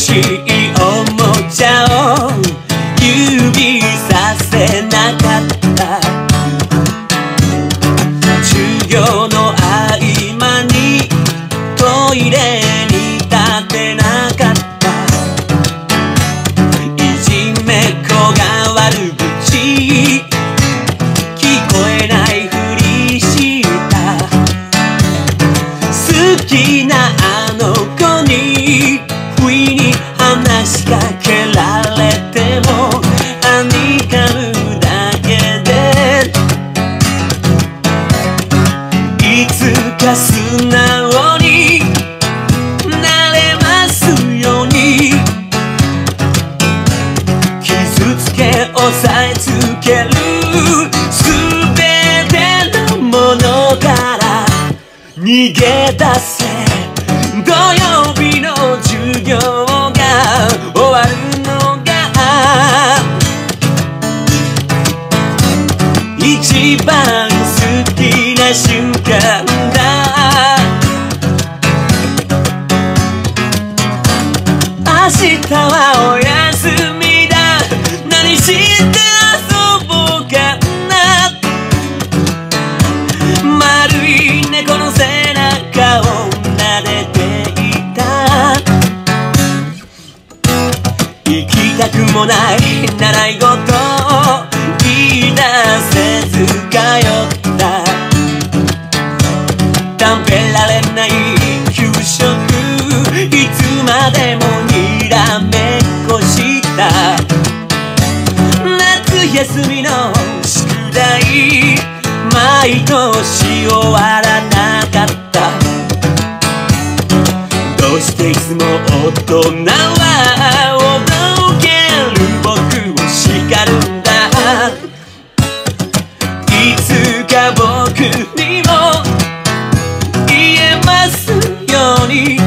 しいおもちゃを指させなかった。授業の合間にトイレに立てなかった。いじめっ子が悪口聞こえないふりした。好きなあの子に不意に話しかけられてもはにかむだけで、いつか素直になれますように。傷つけ押さえつけるすべてのものから逃げ出せ。土曜日の授業が終わるのが一番好きな瞬間だ。明日はお休みだ。何して遊ぼうかな。丸い猫の背中を撫でていた。行きたくもない習い事を言い出せず通った。食べられない給食いつまでもにらめっこした。夏休みの宿題毎年終わらなかった。どうしていつも大人はおどける僕を叱るんだ。いつか僕にも言えますように。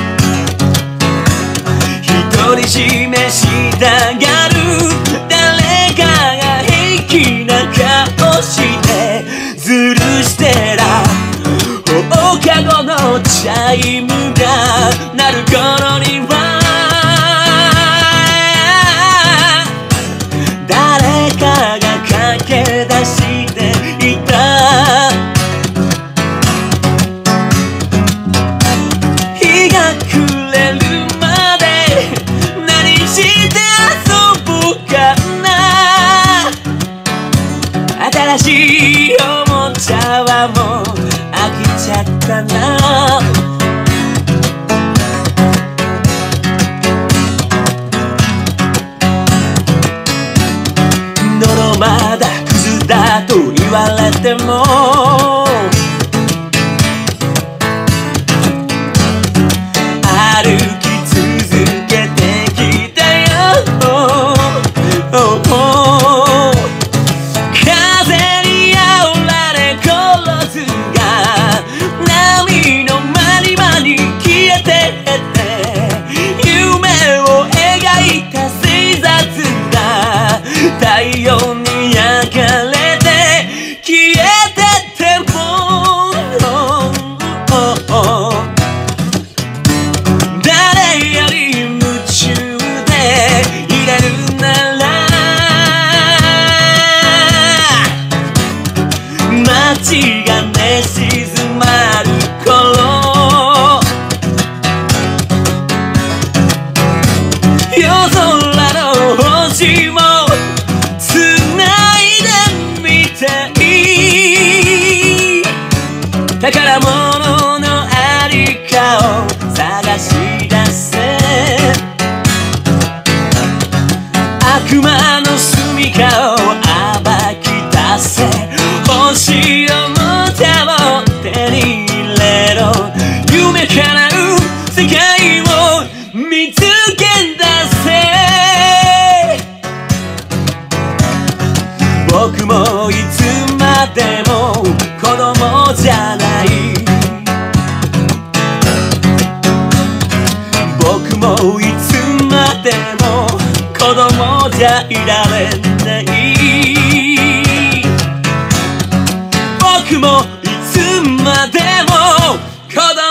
独り占めしたがる誰かが平気な顔してずるしてら放課後のチャイムが鳴る頃には誰かが駆け出していた。日が暮れるまで何して遊ぼうかな。新しいおもちゃはもう飽きちゃったな。のまだクズだと言われても歩き続けてきたよ。風に煽られ殺すが波のまり場に消えてって夢を描いた星座が太陽に焼かれて消えてっても誰より夢中でいれるなら街が寝静まる頃夜空の星も繋いでみたい。宝物のありかを探し出せ。悪魔の住処を暴き出せ。欲しいおもちゃを手に入れろ。夢叶う世界を見つけ出せ。僕もいつまでも子供じゃない。僕もいつまでも子供じゃいられない。僕もいつまでも子供